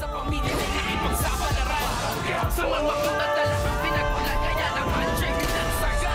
sa pamilya na ipang sa palaran. Sa mga pinadala ng pinagmulan kaya ng handshake ng saga.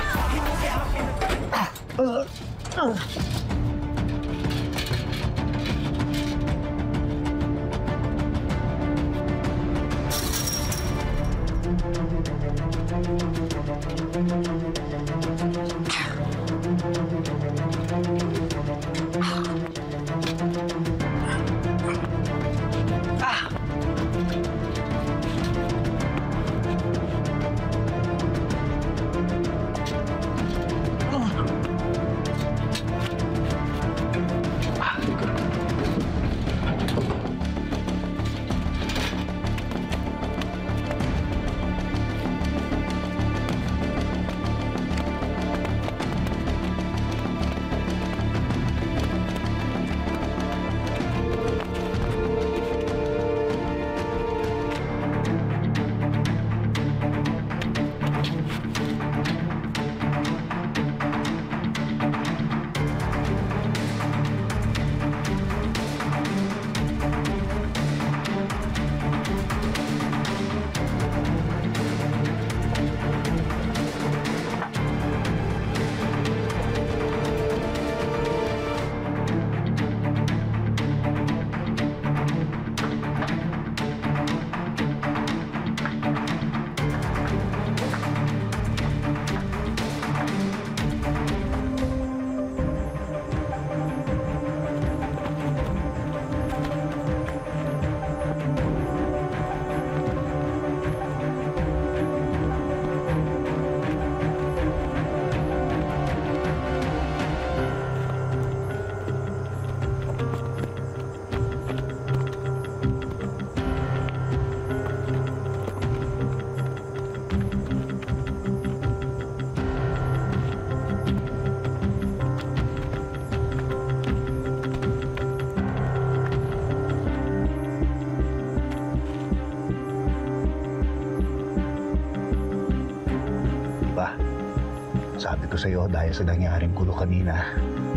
Sabi ko sa'yo, dahil sa nangyaring gulo kanina,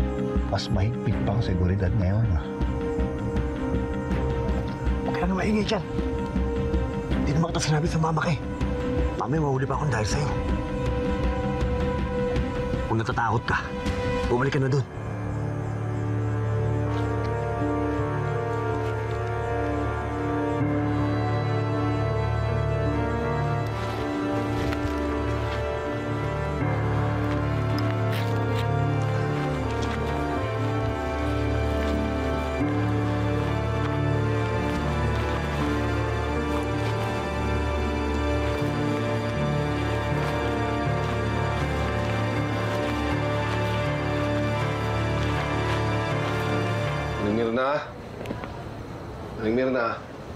mas mahigpit pang seguridad ngayon. Huwag ka na maingay dyan. Hindi naman kita sinabi sa mama ka eh. Mamaya mahuli pa akong dahil sa'yo. Kung natatakot ka, bumalik ka na dun. Mirna.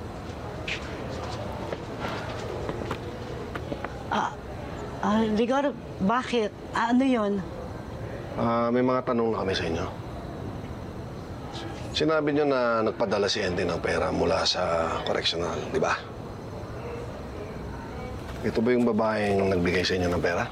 Rigor, bakit? Ano yun? May mga tanong na kami sa inyo. Sinabi niyo na nagpadala si Andy ng pera mula sa correctional, di ba? Ito ba yung babaeng nagbigay sa inyo ng pera?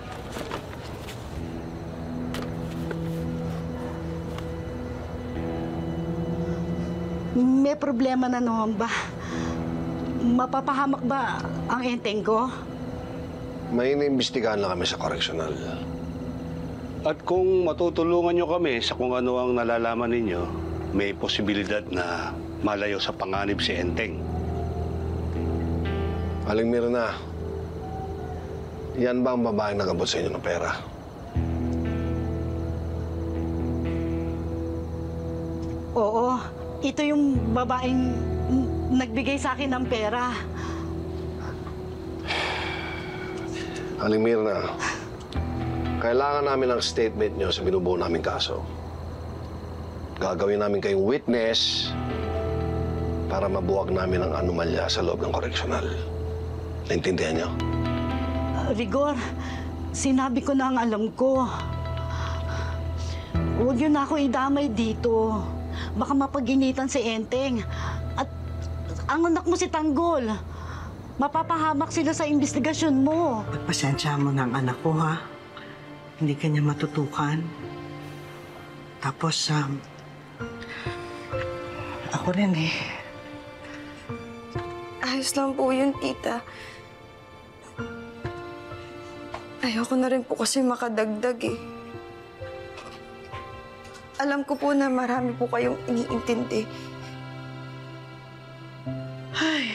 May problema na naman ba? Mapapahamak ba ang enteng ko? May iniimbestigahan na kami sa correctional. At kung matutulungan nyo kami sa kung ano ang nalalaman ninyo, may posibilidad na malayo sa panganib si Enteng. Aling Mirna, yan ba ang babaeng nagabot sa inyo ng pera? Oo. Ito yung babaeng nagbigay sa akin ng pera. Aling Mirna, kailangan namin ng statement niyo sa binubuo naming kaso. Gagawin namin kayong witness para mabuwag namin ang anomalya sa loob ng correctional. Naintindihan niyo? Rigor, sinabi ko na ang alam ko. Huwag yun na ako idamay dito. Baka mapaginitan si Enteng. At ang anak mo si Tanggol. Mapapahamak sila sa investigasyon mo. Pagpasensya mo ng anak ko, ha? Hindi ka niya matutukan. Tapos, ako rin eh. Ayos lang po yun, tita. Ayoko na rin po kasi makadagdag eh. Alam ko po na marami po kayong iniintindi. Ay.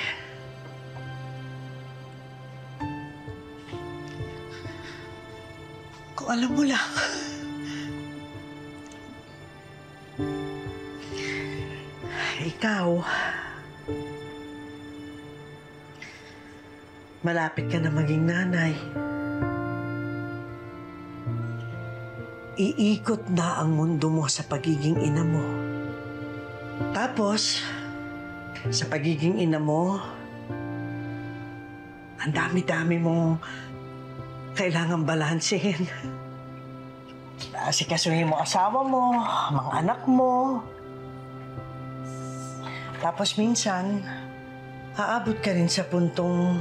Kung alam mo lang. Ikaw, malapit ka na maging nanay. Iikot na ang mundo mo sa pagiging ina mo. Tapos, sa pagiging ina mo, ang dami-dami mong kailangang balansehin. Asikasuhin mo asawa mo, mga anak mo. Tapos minsan, aabot ka rin sa puntong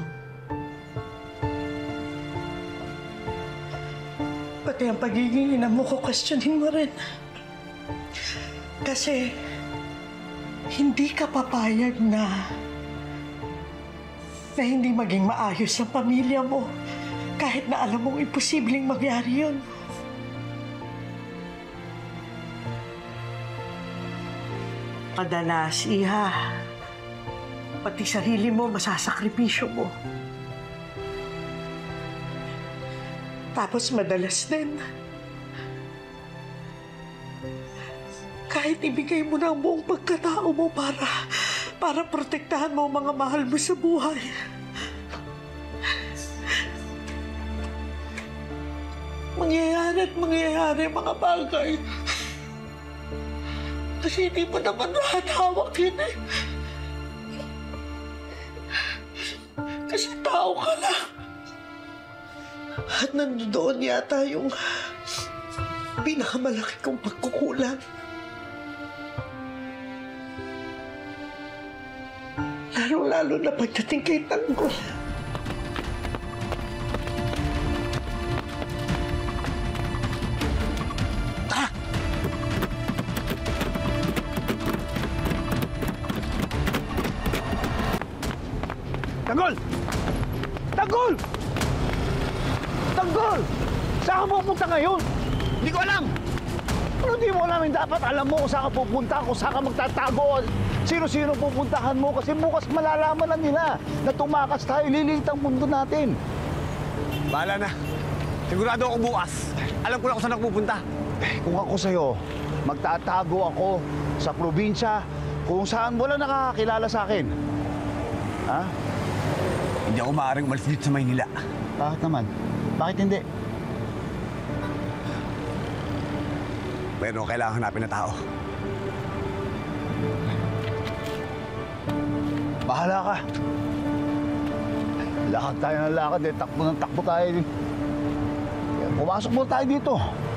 pati ang pagiging ina mo ko, questionin mo rin. Kasi hindi ka papayag na hindi maging maayos ang pamilya mo kahit na alam mong imposibleng mangyari yun. Madalas, iha, pati sarili mo masasakripisyo mo. Tapos madalas din, kahit ibigay mo na ang buong pagkatao mo para protektahan mo ang mga mahal mo sa buhay. Mangyayari mga bagay. Kasi hindi mo naman lahat hawak yun eh. Kasi tao ka lang. At nandoon yata yung pinakamalaki kong pagkukulang. Lalo-lalo na pagdating kay Tanggol. Tara! Tanggol! Tanggol! Tanggol! Saan ka pupunta ngayon? Hindi ko alam! Ano di mo alam? Dapat alam mo kung saan ka pupunta, kung saan ka magtatago. Sino-sino pupuntahan mo kasi bukas malalaman na nila na tumakas tayo, liliit ang mundo natin. Bahala na. Sigurado ako bukas. Alam ko na kung saan ako pupunta. Kung ako sa'yo, magtatago ako sa probinsya kung saan wala nakakakilala sa akin. Ha? Hindi ako maaaring umalis dito sa Maynila. Bakit naman? Bakit hindi? Pero kailangan hanapin na tao. Bahala ka. Lakad tayo ng lakad eh. Takbo ng takbo tayo. Pumasok mo tayo dito.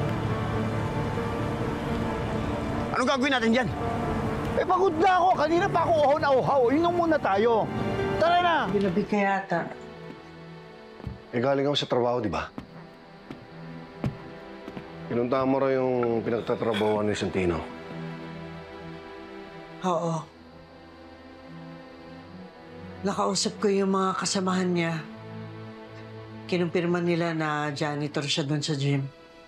Anong gagawin natin dyan? Eh, pagod na ako. Kanina pa ako uhaw na uhaw. Inom muna tayo. Tara na! Binabi ka yata. Eh, galing ako sa trabaho, di ba? Pinuntahan mo raw yung pinagtatrabahuan ni Santino. Oo. Nakausap ko yung mga kasamahan niya. Kinumpirma nila na janitor siya doon sa gym.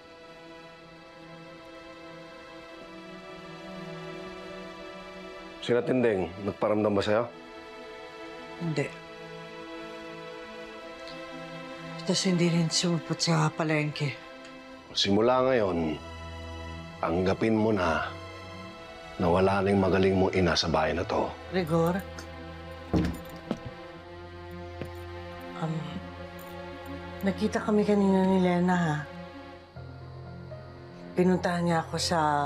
Sina Tindeng, nagparamdam ba sa'yo? Hindi. Tapos hindi rin sumupot sa palengke. Simula ngayon, tanggapin mo na wala nang magaling mong ina sa bahay na to. Rigor? Nakita kami kanina ni Lena, ha? Pinuntahan niya ako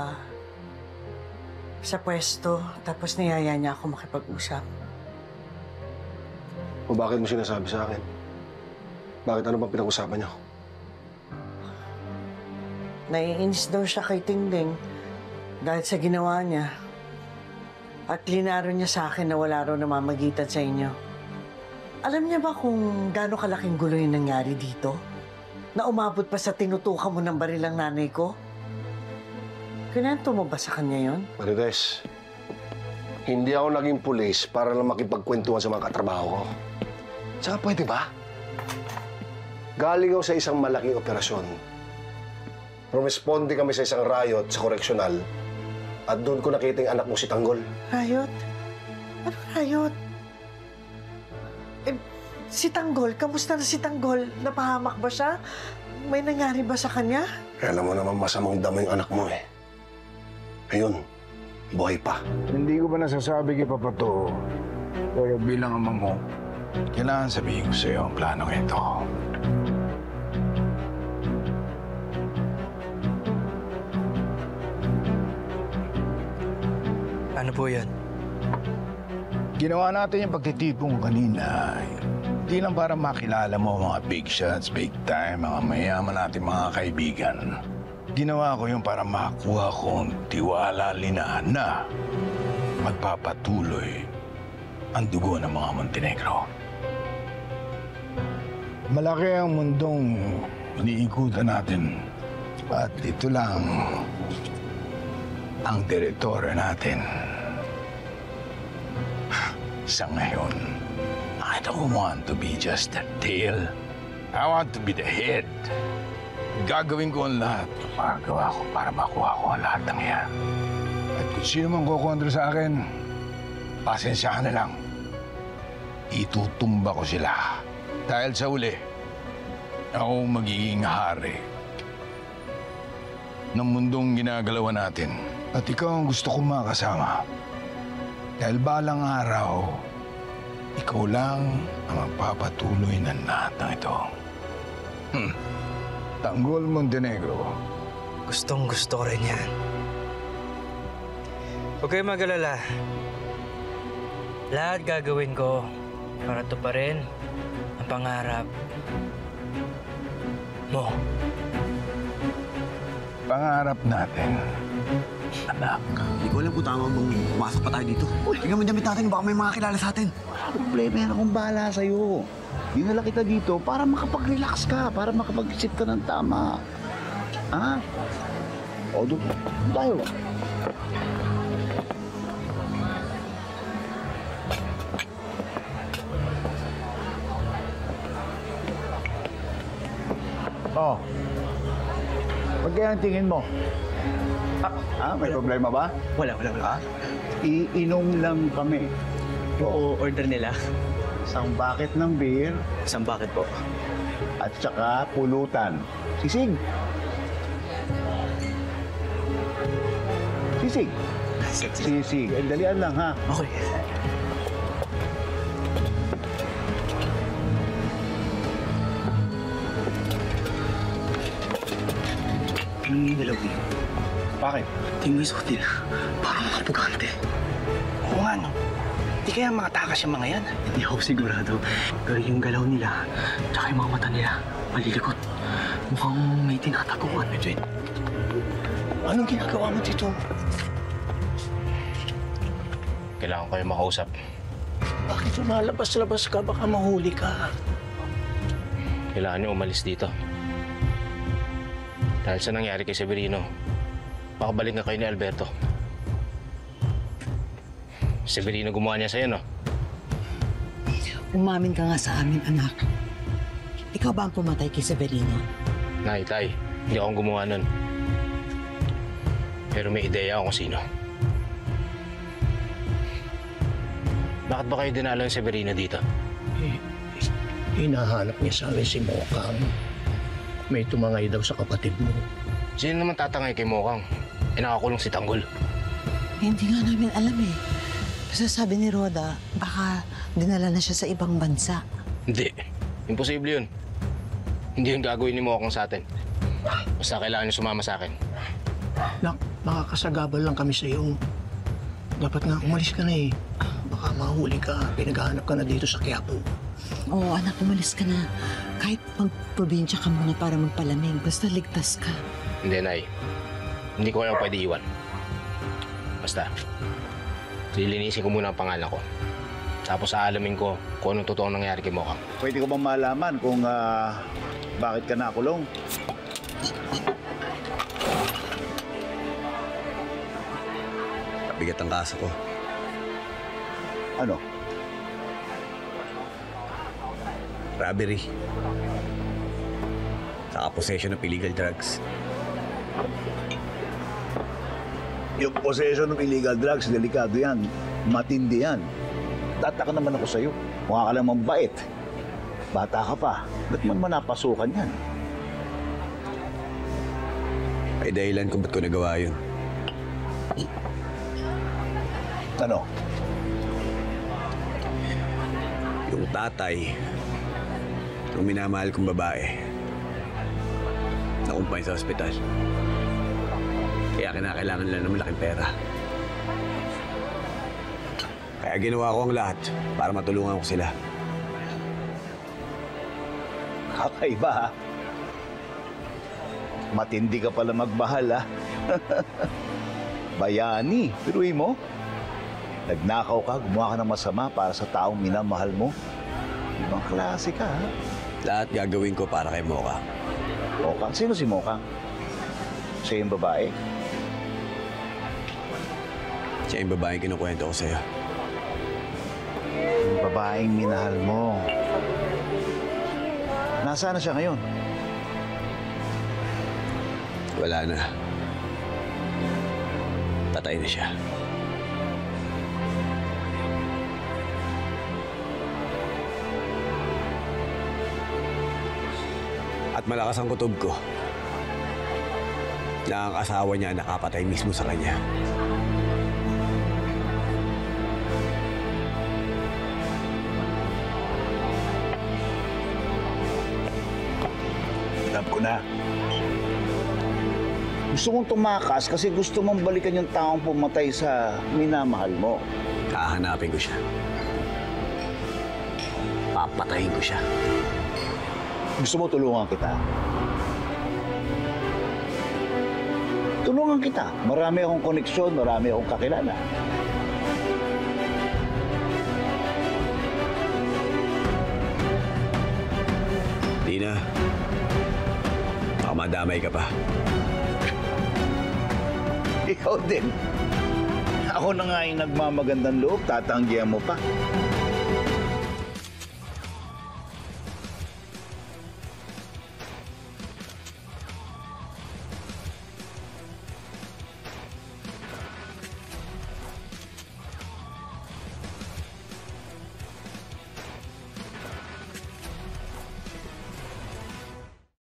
sa pwesto, tapos niyaya niya ako makipag-usap. O bakit mo sinasabi sa akin? Bakit ano bang pinag-usapan niyo? Naiinis daw siya kay Tingding dahil sa ginawa niya. At linaro niya sa akin na wala raw namamagitan sa inyo. Alam niya ba kung gaano kalaking gulo yung nangyari dito? Na umabot pa sa tinutukan mo ng barilang nanay ko? Kinento mo ba sa kanya yon? Marites, Hindi ako naging pulis para lang makipagkwentuhan sa mga katrabaho ko. Tsaka pwede ba? Galing ako sa isang malaking operasyon. Rumisponde kami sa isang riot sa koreksyonal at doon ko nakita yung anak mo si Tanggol. Riot? Ano riot? Si Tanggol, kamusta na si Tanggol? Napahamak ba siya? May nangyari ba sa kanya? Alam mo naman masamang damo yung anak mo eh. Ayun, buhay pa. Hindi ko ba nasasabi kay Papa to, pero bilang ama mo, kailangan sabihin ko sa'yo ang plano ito. Ano po yan? Ginawa natin yung pagtitipong kanina. Hindi lang para makilala mo mga big shots, big time, mga mayaman natin mga kaibigan. Ginawa ko yung para makakuha kong tiwala linaan na magpapatuloy ang dugo ng mga Montenegro. Malaki ang mundong iniikutan natin at ito lang ang teritoryo natin. Sa ngayon, I don't want to be just the tail. I want to be the head. Gagawin ko ang lahat. Magawa ko para makuha ko ang lahat ng yan. At kung sino man kukontra sa akin, pasensyahan na lang. Itutumba ko sila. Dahil sa uli, ako magiging hari ng mundong ginagalawan natin. At ikaw ang gusto kong makasama. Dahil balang araw, ikaw lang ang magpapatuloy ng lahat ng ito. Tanggol, Montenegro. Gustong-gusto ko rin yan. Huwag kayong mag-alala. Lahat gagawin ko para tuparin ang pangarap mo. Pangarap natin, anak. Hindi ko alam kung tama bang pumasok pa tayo dito. Tingnan mo yung damit natin, baka may mga kilala sa atin. Problema yan akong bahala sa'yo. Dinala kita dito para makapag-relax ka, para makapag-isip ka ng tama. Ha? O, doon tayo. Oh. Pag kaya ang tingin mo? May problema ba? Wala. Ha? Iinom lang kami. Oo, order nila. Isang bucket ng beer Isang bucket po. at saka pulutan. Sisig. Sisig. Sisig. Dalian lang, ha? Okay. Dalaw eh. Bakit? Tingnan mo yung suot nila. Parang mga pugante. Oo nga, no? Di kaya mga takas yung mga yan. Hindi ako sigurado. Pero yung galaw nila, tsaka yung mga mata nila, malilikot. Mukhang may tinataguan. Edwin, anong ginagawa mo dito? Kailangan ko yung makausap. Bakit lumalabas-labas ka? Baka mahuli ka. Kailangan niyo umalis dito. Dahil sa nangyari kay Severino, makabalik na kayo ni Alberto. Severino gumawa niya sa'yo, no? Umamin ka nga sa amin, anak. Ikaw ba ang pumatay kay Severino? Nay, tay, hindi akong gumawa nun. Pero may ideya ako kung sino. Bakit ba kayo dinalo ng Severino dito? Hinahanap niya sa amin si Mokang. May tumangay daw sa kapatid mo. Sino naman tatangay kay Mokang? Nakakulong si Tanggol. Hindi nga namin alam eh. Basta sabi ni Roda, baka dinala na siya sa ibang bansa. Hindi. Imposible yun. Hindi yung gagawin ni Mokang sa atin. Basta kailangan niyo sumama sa akin. Nak, makakasagabal lang kami sa iyo. Dapat nga umalis ka na eh. Baka mahuli ka. Pinaghahanap ka na dito sa Quiapo. Oo, anak, umalis ka na. Kahit mag-probinsya ka muna para magpalamig, basta ligtas ka. Hindi, Nay. Hindi ko kayo pwede iwan. Basta, lilinisin ko muna ang pangalan ko. Tapos aalamin ko kung anong totoong nangyari kay Mokang. Pwede ko bang malaman kung bakit ka nakulong? Bigat ang kaso ko. Ano? Robbery. Saka possession of illegal drugs. Yung possession of illegal drugs, delikado yan. Matindi yan. Tataka naman ako sa'yo. Mukha ka lang mambait. Bata ka pa. Ba't man napasukan yan? Ay dahilan kung ba't ko nagawa yun. Ano? Yung tatay, yung minamahal kong babae, nakumpay sa ospital. Kaya kinakailangan nila ng malaking pera. Kaya ginawa ko ang lahat para matulungan ko sila. Kakaiba, ha? Matindi ka pala magmahal, ha? Bayani. Piruin mo. Nagnakaw ka, gumawa ka ng masama para sa taong minamahal mo. Ibang klase ka, ha? Lahat gagawin ko para kay Mocha. Mocha? Sino si Mocha? Siya yung babae? Siya yung babaeng kinukwento ko sa'yo. Yung babaeng minahal mo. Nasaan na siya ngayon? Wala na. Patay na siya. At malakas ang kutob ko na ang asawa niya nakapatay mismo sa kanya. Alam ko na. Gusto mong tumakas kasi gusto mong balikan yung taong pumatay sa minamahal mo. Hahanapin ko siya. Papatayin ko siya. Gusto mo tulungan kita? Tulungan kita. Marami akong koneksyon, marami akong kakilala. Di na. Baka madamay ka pa. Ikaw din. Ako na nga yung nagmamagandang loob, tatanggihan mo pa.